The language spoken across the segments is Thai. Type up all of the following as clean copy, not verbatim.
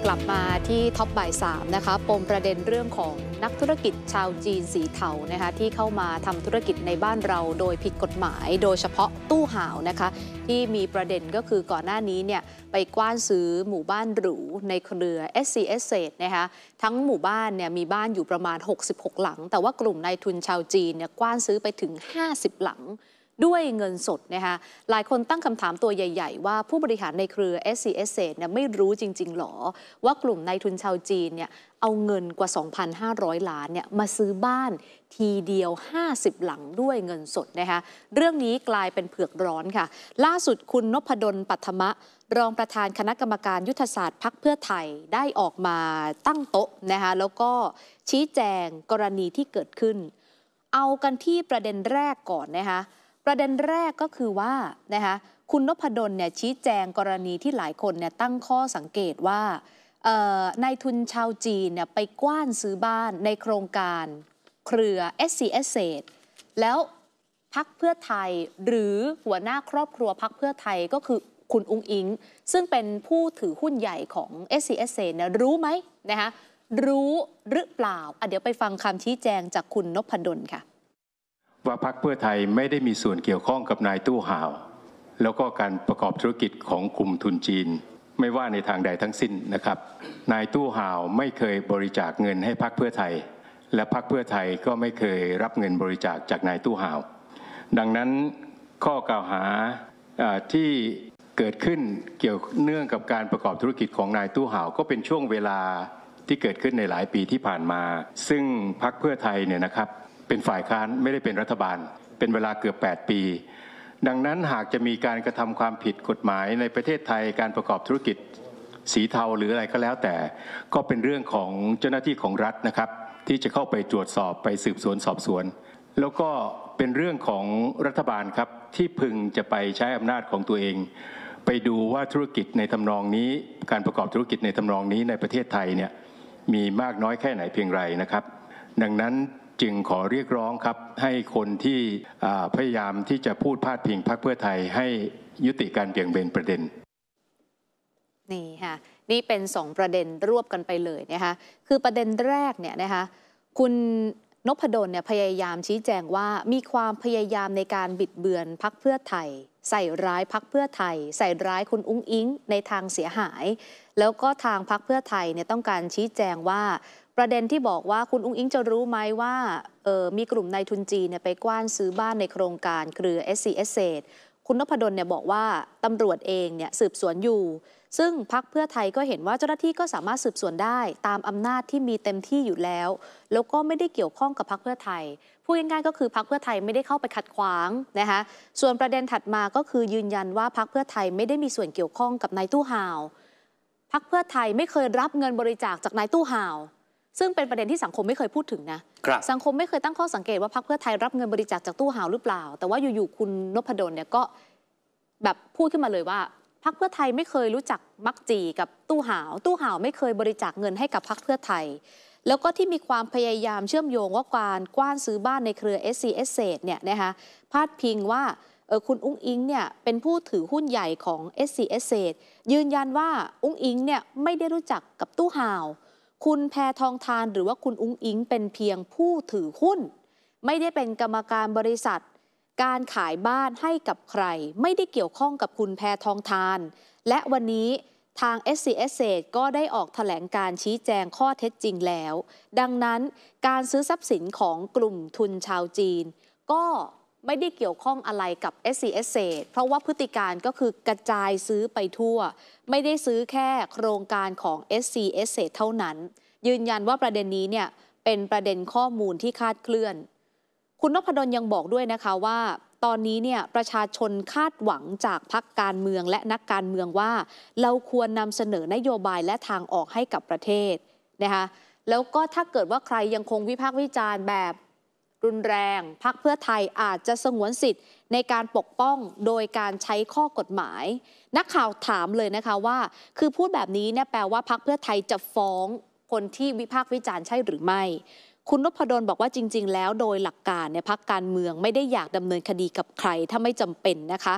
กลับมาที่ท็อปบ่าย3นะคะปมประเด็นเรื่องของนักธุรกิจชาวจีนสีเทานะคะที่เข้ามาทำธุรกิจในบ้านเราโดยผิดกฎหมายโดยเฉพาะตู้ห่าวนะคะที่มีประเด็นก็คือก่อนหน้านี้เนี่ยไปกว้านซื้อหมู่บ้านหรูในเครือ SC Estate นะคะทั้งหมู่บ้านเนี่ยมีบ้านอยู่ประมาณ66หลังแต่ว่ากลุ่มนายทุนชาวจีนเนี่ยกว้านซื้อไปถึง50หลังด้วยเงินสดนะคะหลายคนตั้งคำถามตัวใหญ่ๆว่าผู้บริหารในเครือ SC Estate เนี่ยไม่รู้จริงๆหรอว่ากลุ่มนายทุนชาวจีนเนี่ยเอาเงินกว่า 2,500 ล้านเนี่ยมาซื้อบ้านทีเดียว50หลังด้วยเงินสดนะคะเรื่องนี้กลายเป็นเผือกร้อนค่ะล่าสุดคุณนพดลปัทมะรองประธานคณะกรรมการยุทธศาสตร์พรรคเพื่อไทยได้ออกมาตั้งโต๊ะนะคะแล้วก็ชี้แจงกรณีที่เกิดขึ้นเอากันที่ประเด็นแรกก่อนนะคะประเด็นแรกก็คือว่านะคะคุณนพดลเนี่ยชี้แจงกรณีที่หลายคนเนี่ยตั้งข้อสังเกตว่านายทุนชาวจีนเนี่ยไปกว้านซื้อบ้านในโครงการเครือ SC Estate แล้วพรรคเพื่อไทยหรือหัวหน้าครอบครัวพรรคเพื่อไทยก็คือคุณอุ๊งอิ๊งซึ่งเป็นผู้ถือหุ้นใหญ่ของ SC Estate เนี่ยรู้ไหมนะคะรู้หรือเปล่าเดี๋ยวไปฟังคำชี้แจงจากคุณนพดลค่ะว่าพรรคเพื่อไทยไม่ได้มีส่วนเกี่ยวข้องกับนายตู้ห่าวแล้วก็การประกอบธุรกิจของกลุ่มทุนจีนไม่ว่าในทางใดทั้งสิ้นนะครับนายตู้ห่าวไม่เคยบริจาคเงินให้พรรคเพื่อไทยและพรรคเพื่อไทยก็ไม่เคยรับเงินบริจาคจากนายตู้ห่าวดังนั้นข้อกล่าวหาที่เกิดขึ้นเกี่ยวเนื่องกับการประกอบธุรกิจของนายตู้ห่าวก็เป็นช่วงเวลาที่เกิดขึ้นในหลายปีที่ผ่านมาซึ่งพรรคเพื่อไทยเนี่ยนะครับเป็นฝ่ายค้านไม่ได้เป็นรัฐบาลเป็นเวลาเกือบ8ปีดังนั้นหากจะมีการกระทำความผิดกฎหมายในประเทศไทยการประกอบธุรกิจสีเทาหรืออะไรก็แล้วแต่ก็เป็นเรื่องของเจ้าหน้าที่ของรัฐนะครับที่จะเข้าไปตรวจสอบไปสืบสวนสอบสวนแล้วก็เป็นเรื่องของรัฐบาลครับที่พึงจะไปใช้อำนาจของตัวเองไปดูว่าธุรกิจในทำนองนี้การประกอบธุรกิจในทำนองนี้ในประเทศไทยเนี่ยมีมากน้อยแค่ไหนเพียงไรนะครับดังนั้นจึงขอเรียกร้องครับให้คนที่พยายามที่จะพูดพาดพิงพรรคเพื่อไทยให้ยุติการเบี่ยงเบนประเด็นนี่ค่ะนี่เป็น2ประเด็นรวบกันไปเลยนะคะคือประเด็นแรกเนี่ยนะคะคุณนพดลเนี่ยพยายามชี้แจงว่ามีความพยายามในการบิดเบือนพรรคเพื่อไทยใส่ร้ายพรรคเพื่อไทยใส่ร้ายคุณอุ๊งอิ๊งในทางเสียหายแล้วก็ทางพรรคเพื่อไทยเนี่ยต้องการชี้แจงว่าประเด็นที่บอกว่าคุณอุ๊งอิ๊งจะรู้ไหมว่ามีกลุ่มนายทุนจีนเนี่ยไปกว้านซื้อบ้านในโครงการเครือ SC Estate คุณนพดลเนี่ยบอกว่าตำรวจเองเนี่ยสืบสวนอยู่ซึ่งพรรคเพื่อไทยก็เห็นว่าเจ้าหน้าที่ก็สามารถสืบสวนได้ตามอำนาจที่มีเต็มที่อยู่แล้วแล้วก็ไม่ได้เกี่ยวข้องกับพรรคเพื่อไทยพูดง่ายๆก็คือพรรคเพื่อไทยไม่ได้เข้าไปขัดขวางนะคะส่วนประเด็นถัดมาก็คือยืนยันว่าพรรคเพื่อไทยไม่ได้มีส่วนเกี่ยวข้องกับนายตู้ห่าวพรรคเพื่อไทยไม่เคยรับเงินบริจาคจากนายตู้ห่าวซึ่งเป็นประเด็นที่สังคมไม่เคยพูดถึงนะสังคมไม่เคยตั้งข้อสังเกตว่าพรรคเพื่อไทยรับเงินบริจาคจากตู้ห่าวหรือเปล่าแต่ว่าอยู่ๆคุณนพดลเนี่ยก็แบบพูดขึ้นมาเลยว่าพรรคเพื่อไทยไม่เคยรู้จักมักจีกับตู้ห่าวไม่เคยบริจาคเงินให้กับพรรคเพื่อไทยแล้วก็ที่มีความพยายามเชื่อมโยงว่าการกว้านซื้อบ้านในเครือ SC Estate เนี่ยนะคะพาดพิงว่าคุณอุ๊งอิ๊งเนี่ยเป็นผู้ถือหุ้นใหญ่ของ SC Estate ยืนยันว่าอุ๊งอิ๊งเนี่ยไม่ได้รู้จักกับตู้ห่าวคุณแพทองธารหรือว่าคุณอุ๊งอิ๊งเป็นเพียงผู้ถือหุ้นไม่ได้เป็นกรรมการบริษัทการขายบ้านให้กับใครไม่ได้เกี่ยวข้องกับคุณแพทองธารและวันนี้ทาง SC Estate ก็ได้ออกแถลงการชี้แจงข้อเท็จจริงแล้วดังนั้นการซื้อทรัพย์สินของกลุ่มทุนชาวจีนก็ไม่ได้เกี่ยวข้องอะไรกับ SC Estate เพราะว่าพฤติการก็คือกระจายซื้อไปทั่วไม่ได้ซื้อแค่โครงการของ SC Estate เท่านั้นยืนยันว่าประเด็นนี้เนี่ยเป็นประเด็นข้อมูลที่คลาดเคลื่อนคุณนพดลยังบอกด้วยนะคะว่าตอนนี้เนี่ยประชาชนคาดหวังจากพรรคการเมืองและนักการเมืองว่าเราควรนำเสนอนโยบายและทางออกให้กับประเทศนะคะแล้วก็ถ้าเกิดว่าใครยังคงวิพากษ์วิจารณ์แบบรุนแรงพรรคเพื่อไทยอาจจะสงวนสิทธิ์ในการปกป้องโดยการใช้ข้อกฎหมายนักข่าวถามเลยนะคะว่าคือพูดแบบนี้เนี่ยแปลว่าพรรคเพื่อไทยจะฟ้องคนที่วิพากษ์วิจารณ์ใช่หรือไม่คุณนพดลบอกว่าจริงๆแล้วโดยหลักการเนี่ยพรรคการเมืองไม่ได้อยากดำเนินคดีกับใครถ้าไม่จำเป็นนะคะ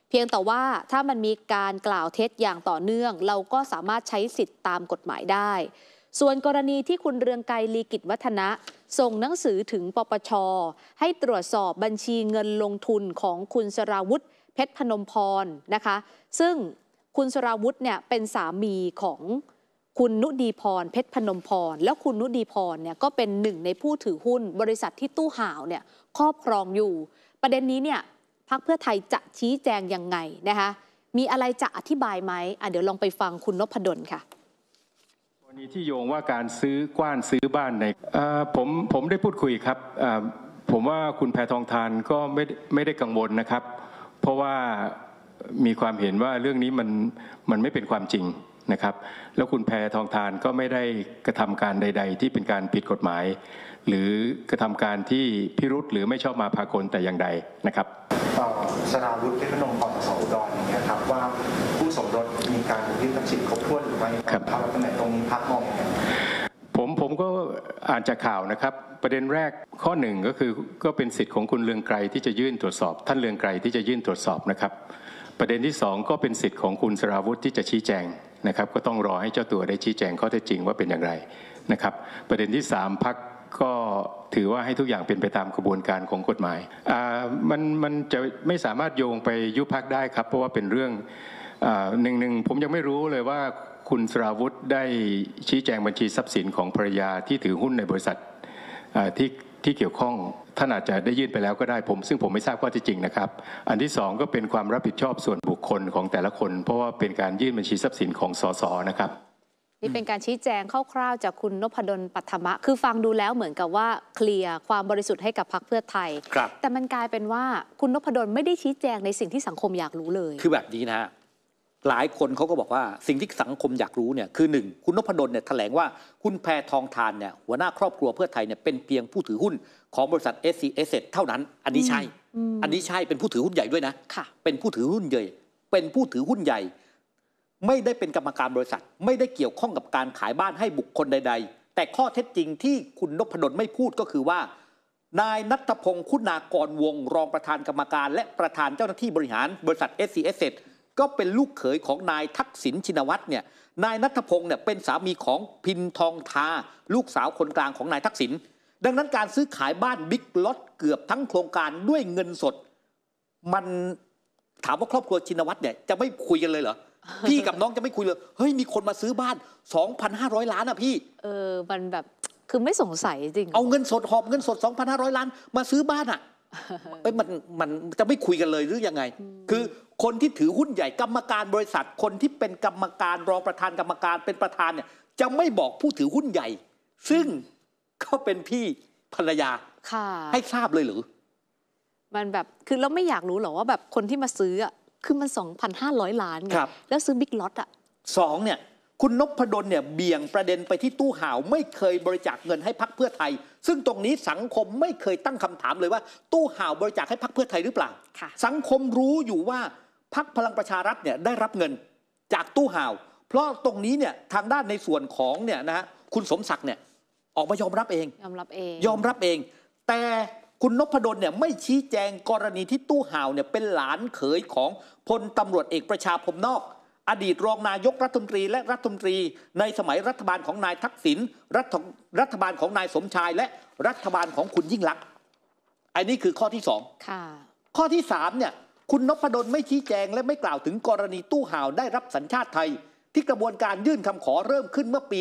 เพียงแต่ว่าถ้ามันมีการกล่าวเท็จอย่างต่อเนื่องเราก็สามารถใช้สิทธิ์ตามกฎหมายได้ส่วนกรณีที่คุณเรืองไกร ลีกิจวัฒนะส่งหนังสือถึงปปช.ให้ตรวจสอบบัญชีเงินลงทุนของคุณสราวุธเพชรพนมพรนะคะซึ่งคุณสราวุธเนี่ยเป็นสามีของคุณนุดีพรเพชรพนมพรแล้วคุณนุดีพรเนี่ยก็เป็นหนึ่งในผู้ถือหุ้นบริษัทที่ตู้ห่าวเนี่ยครอบครองอยู่ประเด็นนี้เนี่ยพรรคเพื่อไทยจะชี้แจงยังไงนะคะมีอะไรจะอธิบายไหมเดี๋ยวลองไปฟังคุณนพดลค่ะกรณีที่โยงว่าการซื้อกว้านซื้อบ้านในผมได้พูดคุยครับผมว่าคุณแพทองธารก็ไม่ได้กังวลนะครับเพราะว่ามีความเห็นว่าเรื่องนี้มันไม่เป็นความจริงนะครับแล้วคุณแพทองธารก็ไม่ได้กระทำการใดๆที่เป็นการผิดกฎหมายหรือกระทำการที่พิรุธหรือไม่ชอบมาพากลแต่อย่างใดนะครับสราวุธเพชรพนมพรสอุดรอย่างเงี้ยครับว่าผู้สมรสมีการยึดทรัพย์สินครบถ้วนหรือไม่ครับแล้วตำแหน่งตรงนี้พรรคมองยังไงผมก็อ่านจากข่าวนะครับประเด็นแรกข้อหนึ่งก็เป็นสิทธิ์ของคุณเรืองไกรที่จะยื่นตรวจสอบท่านเรืองไกรที่จะยื่นตรวจสอบนะครับประเด็นที่สองก็เป็นสิทธิ์ของคุณสราวุธที่จะชี้แจงนะครับก็ต้องรอให้เจ้าตัวได้ชี้แจงข้อเท็จจริงว่าเป็นอย่างไรนะครับประเด็นที่สามพรรคก็ถือว่าให้ทุกอย่างเป็นไปตามกระบวนการของกฎหมายมันจะไม่สามารถโยงไปยุบพรรคได้ครับเพราะว่าเป็นเรื่องหนึ่งผมยังไม่รู้เลยว่าคุณสราวุธได้ชี้แจงบัญชีทรัพย์สินของภรรยาที่ถือหุ้นในบริษัทที่เกี่ยวข้องท่านอาจจะได้ยื่นไปแล้วก็ได้ซึ่งผมไม่ทราบข้อเท็จจริงนะครับอันที่สองก็เป็นความรับผิดชอบส่วนบุคคลของแต่ละคนเพราะว่าเป็นการยื่นบัญชีทรัพย์สินของสสนะครับนี่เป็นการชี้แจงคร่าวๆจากคุณนพดลปัทมะคือฟังดูแล้วเหมือนกับว่าเคลียร์ความบริสุทธิ์ให้กับพรรคเพื่อไทยแต่มันกลายเป็นว่าคุณนพดลไม่ได้ชี้แจงในสิ่งที่สังคมอยากรู้เลยคือแบบนี้นะฮะหลายคนเขาก็บอกว่าสิ่งที่สังคมอยากรู้เนี่ยคือหนึ่งคุณนพดลเนี่ยแถลงว่าคุณแพทองธารเนี่ยหัวหน้าครอบครัวเพื่อไทยเนี่ยเป็นเพียงผู้ถือหุ้นของบริษัท SC Asset เท่านั้นอันนี้ใช่เป็นผู้ถือหุ้นใหญ่ด้วยนะเป็นผู้ถือหุ้นใหญ่เป็นผู้ถือหุ้นใหญ่ไม่ได้เป็นกรรมการบริษัทไม่ได้เกี่ยวข้องกับการขายบ้านให้บุคคลใดๆแต่ข้อเท็จจริงที่คุณนพดลไม่พูดก็คือว่านายณัฐพงศ์คุณากรวงศ์รองประธานกรรมการและประธานเจ้าหน้าที่บริหารบริษัท SC Asset ก็เป็นลูกเขยของนายทักษิณชินวัตรเนี่ยนายณัฐพงศ์เนี่ยเป็นสามีของพินทองทาลูกสาวคนกลางของนายทักษิณดังนั้นการซื้อขายบ้านบิ๊กล็อตเกือบทั้งโครงการด้วยเงินสดมันถามว่าครอบครัวชินวัตรเนี่ยจะไม่คุยกันเลยเหรอพี่กับน้องจะไม่คุยเลยเฮ้ยมีคนมาซื้อบ้าน 2,500 ล้านอะพี่มันแบบคือไม่สงสัยจริงเอาเงินสดหอบเงินสด 2,500 ล้านมาซื้อบ้านอะมันจะไม่คุยกันเลยหรือยังไงคือคนที่ถือหุ้นใหญ่กรรมการบริษัทคนที่เป็นกรรมการรองประธานกรรมการเป็นประธานเนี่ยจะไม่บอกผู้ถือหุ้นใหญ่ซึ่งเขาเป็นพี่ภรรยาให้ทราบเลยหรือมันแบบคือเราไม่อยากรู้หรอว่าแบบคนที่มาซื้อคือมัน 2,500 ล้านไงแล้วซื้อบิ๊กล็อตสองเนี่ยคุณนพดลเนี่ยเบี่ยงประเด็นไปที่ตู้ห่าวไม่เคยบริจาคเงินให้พรรคเพื่อไทยซึ่งตรงนี้สังคมไม่เคยตั้งคำถามเลยว่าตู้ห่าวบริจาคให้พรรคเพื่อไทยหรือเปล่าสังคมรู้อยู่ว่าพรรคพลังประชารัฐเนี่ยได้รับเงินจากตู้ห่าวเพราะตรงนี้เนี่ยทางด้านในส่วนของเนี่ยนะฮะคุณสมศักดิ์เนี่ยออกมายอมรับเองแต่คุณนพดลเนี่ยไม่ชี้แจงกรณีที่ตู้ห่าวเนี่ยเป็นหลานเขยของพลตำรวจเอกประชาพรหมนอกอดีตรองนายกรัฐมนตรีและรัฐมนตรีในสมัยรัฐบาลของนายทักษิณรัฐบาลของนายสมชายและรัฐบาลของคุณยิ่งลักษณ์อันนี้คือข้อที่สองข้อที่สามเนี่ยคุณนพดลไม่ชี้แจงและไม่กล่าวถึงกรณีตู้ห่าวได้รับสัญชาติไทยที่กระบวนการยื่นคำขอเริ่มขึ้นเมื่อปี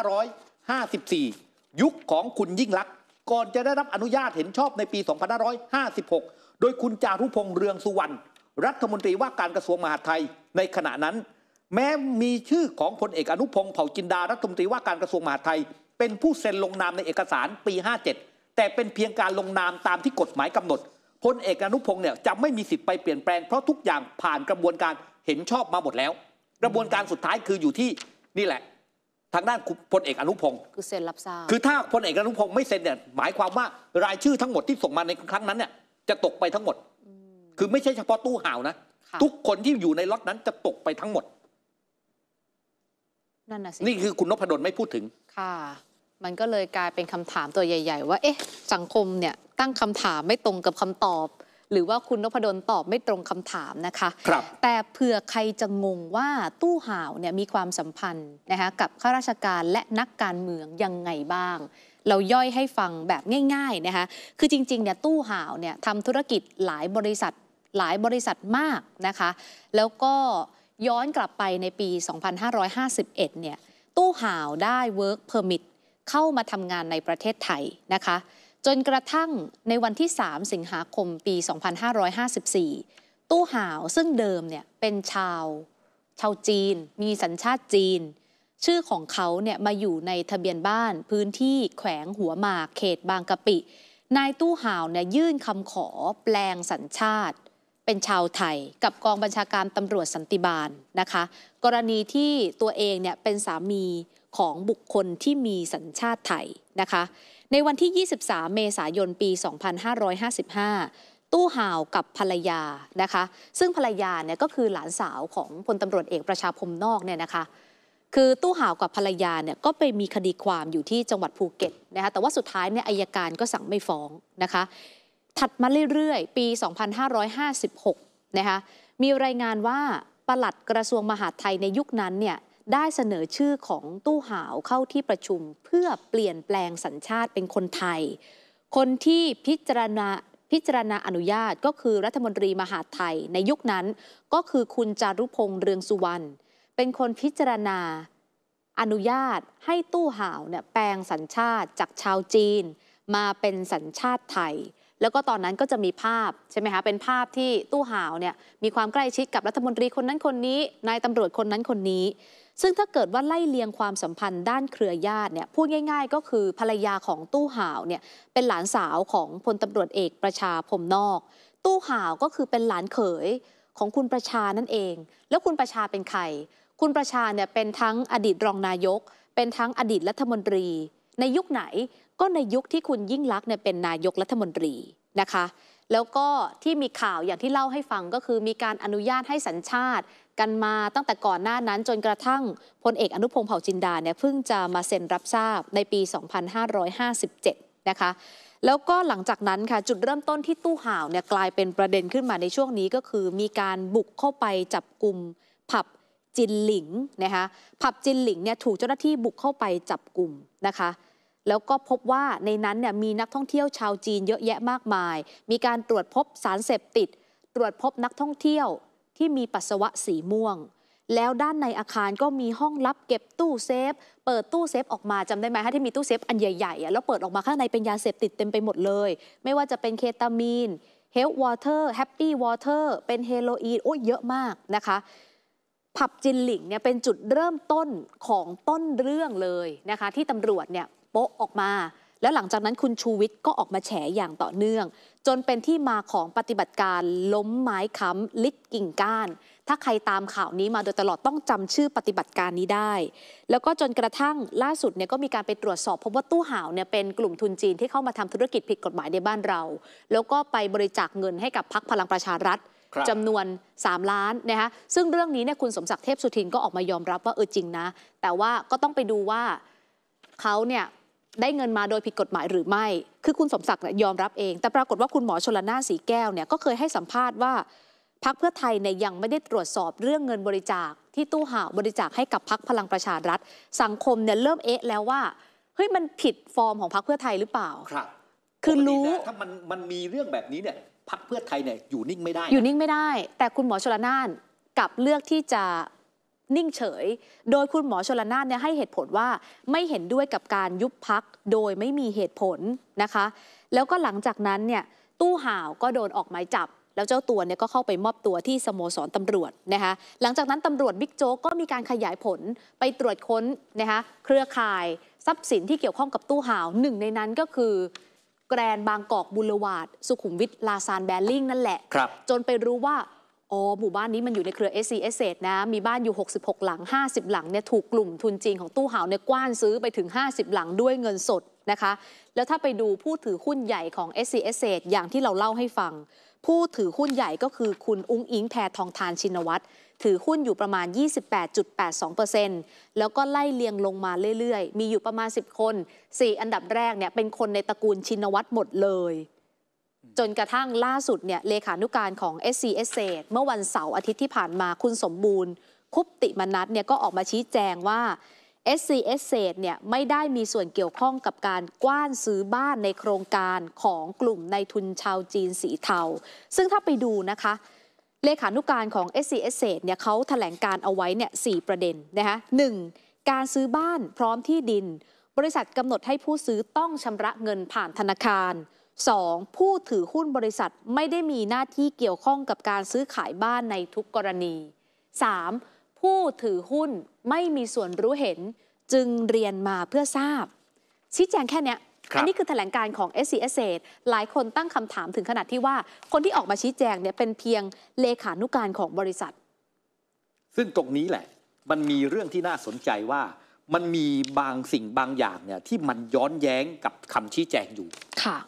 2554 ยุคของคุณยิ่งลักษณ์ก่อนจะได้รับอนุญาตเห็นชอบในปี 2556 โดยคุณจารุพงษ์เรืองสุวรรณรัฐมนตรีว่าการกระทรวงมหาดไทยในขณะนั้นแม้มีชื่อของพลเอกอนุพงษ์เผ่าจินดารัฐมนตรีว่าการกระทรวงมหาดไทยเป็นผู้เซ็นลงนามในเอกสารปี 57 แต่เป็นเพียงการลงนามตามที่กฎหมายกำหนดพลเอกอนุพงษ์เนี่ยจะไม่มีสิทธิ์ไปเปลี่ยนแปลงเพราะทุกอย่างผ่านกระบวนการเห็นชอบมาหมดแล้วกระบวนการสุดท้ายคืออยู่ที่นี่แหละทางด้านพลเอกอนุพงศ์คือเซ็นรับทราบคือถ้าพลเอกอนุพงศ์ไม่เซ็นเนี่ยหมายความว่ารายชื่อทั้งหมดที่ส่งมาในครั้งนั้นเนี่ยจะตกไปทั้งหมดคือไม่ใช่เฉพาะตู้ห่าวนะทุกคนที่อยู่ในล็อตนั้นจะตกไปทั้งหมดนั่นน่ะสินี่คือคุณนพดลไม่พูดถึงค่ะมันก็เลยกลายเป็นคำถามตัวใหญ่ๆว่าเอ๊ะสังคมเนี่ยตั้งคำถามไม่ตรงกับคำตอบหรือว่าคุณนพดลตอบไม่ตรงคำถามนะคะครับแต่เผื่อใครจะงงว่าตู้ห่าวเนี่ยมีความสัมพันธ์นะคะกับข้าราชการและนักการเมืองยังไงบ้างเราย่อยให้ฟังแบบง่ายๆนะคะคือจริงๆเนี่ยตู้ห่าวเนี่ยทำธุรกิจหลายบริษัทมากนะคะแล้วก็ย้อนกลับไปในปี 2551 เนี่ยตู้ห่าวได้ Work Permit เข้ามาทำงานในประเทศไทยนะคะจนกระทั่งในวันที่ 3 สิงหาคม ปี 2554 ตู้ห่าวซึ่งเดิมเนี่ยเป็นชาวจีนมีสัญชาติจีนชื่อของเขาเนี่ยมาอยู่ในทะเบียนบ้านพื้นที่แขวงหัวหมากเขตบางกะปินายตู้ห่าวเนี่ยยื่นคำขอแปลงสัญชาติเป็นชาวไทยกับกองบัญชาการตำรวจสันติบาลนะคะกรณีที่ตัวเองเนี่ยเป็นสามีของบุคคลที่มีสัญชาติไทยนะคะในวันที่ 23 เมษายน ปี 2555 ตู้ห่าวกับภรรยานะคะซึ่งภรรยาเนี่ยก็คือหลานสาวของพลตำรวจเอกประชาพรหมนอกเนี่ยนะคะคือตู้ห่าวกับภรรยาเนี่ยก็ไปมีคดีความอยู่ที่จังหวัดภูเก็ตนะคะแต่ว่าสุดท้ายเนี่ยอัยการก็สั่งไม่ฟ้องนะคะถัดมาเรื่อยๆ ปี 2556 นะคะมีรายงานว่าปลัดกระทรวงมหาดไทยในยุคนั้นเนี่ยได้เสนอชื่อของตู้ห่าวเข้าที่ประชุมเพื่อเปลี่ยนแปลงสัญชาติเป็นคนไทยคนที่พิจารณาอนุญาตก็คือรัฐมนตรีมหาดไทยในยุคนั้นก็คือคุณจารุพงษ์เรืองสุวรรณเป็นคนพิจารณาอนุญาตให้ตู้ห่าวเนี่ยแปลงสัญชาติจากชาวจีนมาเป็นสัญชาติไทยแล้วก็ตอนนั้นก็จะมีภาพใช่ไหมคะเป็นภาพที่ตู้ห่าวเนี่ยมีความใกล้ชิดกับรัฐมนตรีคนนั้นคนนี้นายตำรวจคนนั้นคนนี้ซึ่งถ้าเกิดว่าไล่เลียงความสัมพันธ์ด้านเครือญาติเนี่ยพูดง่ายๆก็คือภรรยาของตู้ห่าวเนี่ยเป็นหลานสาวของพลตำรวจเอกประชาพรหมนอกตู้ห่าวก็คือเป็นหลานเขยของคุณประชานั่นเองแล้วคุณประชาเป็นใครคุณประชาเนี่ยเป็นทั้งอดีตรองนายกเป็นทั้งอดีตรัฐมนตรีในยุคไหนก็ในยุคที่คุณยิ่งลักษณ์เนี่ยเป็นนายกรัฐมนตรีนะคะแล้วก็ที่มีข่าวอย่างที่เล่าให้ฟังก็คือมีการอนุญาตให้สัญชาติกันมาตั้งแต่ก่อนหน้านั้นจนกระทั่งพลเอกอนุพงษ์เผ่าจินดาเนี่ยเพิ่งจะมาเซ็นรับทราบในปี 2557 นะคะแล้วก็หลังจากนั้นค่ะจุดเริ่มต้นที่ตู้ห่าวเนี่ยกลายเป็นประเด็นขึ้นมาในช่วงนี้ก็คือมีการบุกเข้าไปจับกุมผับจินหลิงนะคะผับจินหลิงเนี่ยถูกเจ้าหน้าที่บุกเข้าไปจับกุมนะคะแล้วก็พบว่าในนั้นเนี่ยมีนักท่องเที่ยวชาวจีนเยอะแยะมากมายมีการตรวจพบสารเสพติดตรวจพบนักท่องเที่ยวที่มีปัสสาวะสีม่วงแล้วด้านในอาคารก็มีห้องลับเก็บตู้เซฟเปิดตู้เซฟออกมาจำได้ไหมที่มีตู้เซฟอันใหญ่ๆแล้วเปิดออกมาข้างในเป็นยาเสพติดเต็มไปหมดเลยไม่ว่าจะเป็นเคตามีนเฮลท์วอเตอร์แฮปปี้วอเตอร์เป็นเฮโรอีนโอ้ยเยอะมากนะคะผับจินหลิงเนี่ยเป็นจุดเริ่มต้นของต้นเรื่องเลยนะคะที่ตำรวจเนี่ยโป๊ะออกมาแล้วหลังจากนั้นคุณชูวิทย์ก็ออกมาแฉอย่างต่อเนื่องจนเป็นที่มาของปฏิบัติการล้มไม้ค้ำลิดกิ่งก้านถ้าใครตามข่าวนี้มาโดยตลอดต้องจำชื่อปฏิบัติการนี้ได้แล้วก็จนกระทั่งล่าสุดเนี่ยก็มีการไปตรวจสอบพบว่าตู้ห่าวเนี่ยเป็นกลุ่มทุนจีนที่เข้ามาทำธุรกิจผิดกฎหมายในบ้านเราแล้วก็ไปบริจาคเงินให้กับพรรคพลังประชารัฐจำนวน3 ล้านนะคะซึ่งเรื่องนี้เนี่ยคุณสมศักดิ์เทพสุทินก็ออกมายอมรับว่าจริงนะแต่ว่าก็ต้องไปดูว่าเขาเนี่ยได้เงินมาโดยผิดกฎหมายหรือไม่คือคุณสมศักดิ์ยอมรับเองแต่ปรากฏว่าคุณหมอชลน่านสีแก้วเนี่ยก็เคยให้สัมภาษณ์ว่าพรรคเพื่อไทยเนี่ยยังไม่ได้ตรวจสอบเรื่องเงินบริจาคที่ตู้ห่าวบริจาคให้กับพรรคพลังประชารัฐสังคมเนี่ยเริ่มแล้วว่าเฮ้ยมันผิดฟอร์มของพรรคเพื่อไทยหรือเปล่าครับคือรู้ถ้ามันมีเรื่องแบบนี้เนี่ยพรรคเพื่อไทยเนี่ยอยู่นิ่งไม่ได้แต่คุณหมอชลน่านกลับเลือกที่จะนิ่งเฉยโดยคุณหมอชลน่านเนี่ยให้เหตุผลว่าไม่เห็นด้วยกับการยุบพรรคโดยไม่มีเหตุผลนะคะแล้วก็หลังจากนั้นเนี่ยตู้ห่าวก็โดนออกหมายจับแล้วเจ้าตัวเนี่ยก็เข้าไปมอบตัวที่สโมสรตำรวจนะคะหลังจากนั้นตำรวจบิ๊กโจ๊กก็มีการขยายผลไปตรวจค้นนะคะเครือข่ายทรัพย์สินที่เกี่ยวข้องกับตู้ห่าวหนึ่งในนั้นก็คือแกรนด์บางกอกบูเลวาร์ดสุขุมวิทลาซานแบริ่งนั่นแหละจนไปรู้ว่าหมู่บ้านนี้มันอยู่ในเครือ SC Asset นะมีบ้านอยู่66 หลัง50 หลังเนี่ยถูกกลุ่มทุนจีนของตู้ห่าวเนี่ยกว้านซื้อไปถึง50 หลังด้วยเงินสดนะคะแล้วถ้าไปดูผู้ถือหุ้นใหญ่ของ SC Asset อย่างที่เราเล่าให้ฟังผู้ถือหุ้นใหญ่ก็คือคุณอุ๊งอิงแพทองธารชินวัตรถือหุ้นอยู่ประมาณ 28.82% แล้วก็ไล่เลียงลงมาเรื่อยๆมีอยู่ประมาณ10 คน4 อันดับแรกเนี่ยเป็นคนในตระกูลชินวัตรหมดเลยจนกระทั่งล่าสุดเนี่ยเลขานุการของ SC Asset เมื่อวันเสาร์อาทิตย์ที่ผ่านมาคุณสมบูรณ์คุปติมนัสเนี่ยก็ออกมาชี้แจงว่า SC Asset เนี่ยไม่ได้มีส่วนเกี่ยวข้องกับการกว้านซื้อบ้านในโครงการของกลุ่มนายทุนชาวจีนสีเทาซึ่งถ้าไปดูนะคะเลขานุการของ SC Asset เนี่ยเขาแถลงการเอาไว้เนี่ย4ประเด็นนะคะ1การซื้อบ้านพร้อมที่ดินบริษัทกำหนดให้ผู้ซื้อต้องชำระเงินผ่านธนาคาร 2. ผู้ถือหุ้นบริษัทไม่ได้มีหน้าที่เกี่ยวข้องกับการซื้อขายบ้านในทุกกรณี 3. ผู้ถือหุ้นไม่มีส่วนรู้เห็นจึงเรียนมาเพื่อทราบชี้แจงแค่เนี้ยอันนี้คือแถลงการของ SC Asset หลายคนตั้งคำถามถึงขนาดที่ว่าคนที่ออกมาชี้แจงเนี่ยเป็นเพียงเลขานุการของบริษัทซึ่งตรงนี้แหละมันมีเรื่องที่น่าสนใจว่ามันมีบางสิ่งบางอย่างเนี่ยที่มันย้อนแย้งกับคำชี้แจงอยู่